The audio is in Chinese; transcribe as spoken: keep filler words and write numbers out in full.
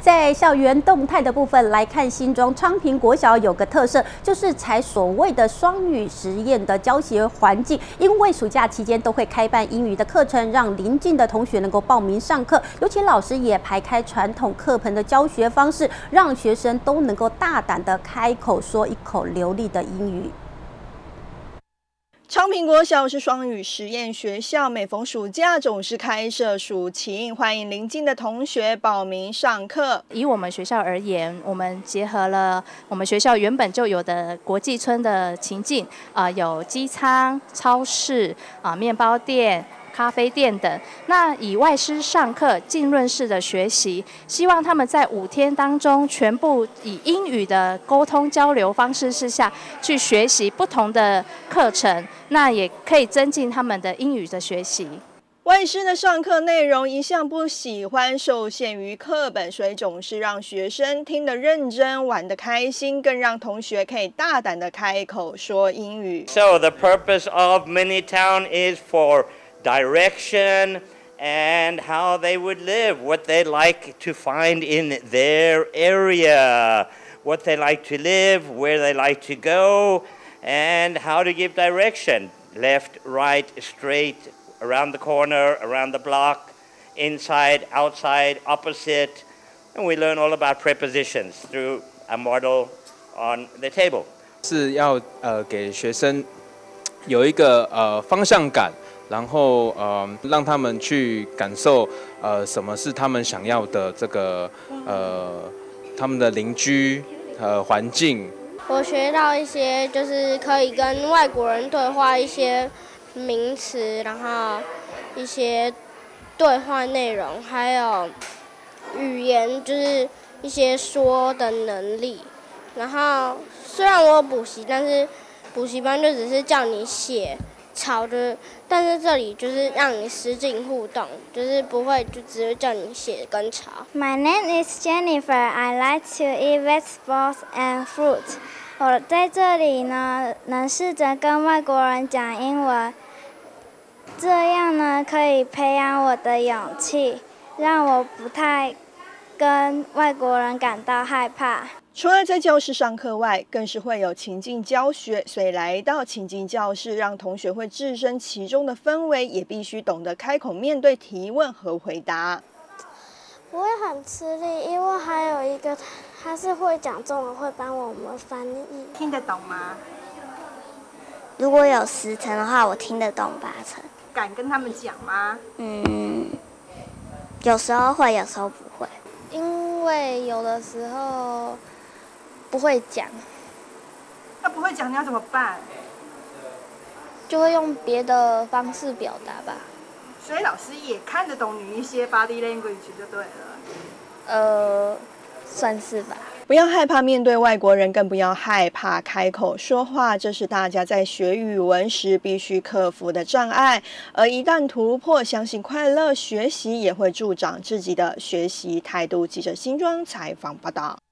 在校园动态的部分来看，新庄昌平国小有个特色，就是采所谓的双语实验的教学环境。因为暑假期间都会开办英语的课程，让邻近的同学能够报名上课。尤其老师也排开传统课本的教学方式，让学生都能够大胆的开口说一口流利的英语。 昌平国小是双语实验学校，每逢暑假总是开设暑勤，欢迎邻近的同学报名上课。 以我们学校而言，我们结合了我们学校原本就有的国际村的情境，啊、呃，有机仓、超市、啊、呃、面包店。 咖啡店等，那以外师上课浸润式的学习，希望他们在五天当中，全部以英语的沟通交流方式之下去学习不同的课程，那也可以增进他们的英语的学习。 外师的上课内容一向不喜欢受限于课本，所以总是让学生听得认真、玩得开心，更让同学可以大胆地开口说英语。 So the purpose of Minitown is for direction and how they would live, what they like to find in their area, what they like to live, where they like to go, and how to give direction, left, right, straight, around the corner, around the block, inside, outside, opposite, and we learn all about prepositions through a model on the table. 是要呃给学生有一个呃方向感。 然后呃，让他们去感受呃什么是他们想要的这个呃他们的邻居呃环境。 我学到一些就是可以跟外国人对话一些名词，然后一些对话内容，还有语言就是一些说的能力。然后虽然我有补习，但是补习班就只是叫你写。 抄就是，但是这里就是让你实景互动，就是不会就只是叫你写跟抄。 My name is Jennifer. I like to eat vegetables and fruit. 我在这里呢，能试着跟外国人讲英文，这样呢可以培养我的勇气，让我不太跟外国人感到害怕。 除了在教室上课外，更是会有情境教学，所以来到情境教室，让同学会置身其中的氛围，也必须懂得开口面对提问和回答。 不会很吃力，因为还有一个他是会讲中文，会帮我们翻译。 听得懂吗？ 如果有十成的话，我听得懂八成。 敢跟他们讲吗？ 嗯，有时候会，有时候不会，因为有的时候。 不会讲， 那不会讲你要怎么办？ 就会用别的方式表达吧。 所以老师也看得懂你一些 body language 就对了。 呃，算是吧。 不要害怕面对外国人，更不要害怕开口说话，这是大家在学语文时必须克服的障碍。而一旦突破，相信快乐学习也会助长自己的学习态度。记者新庄采访报道。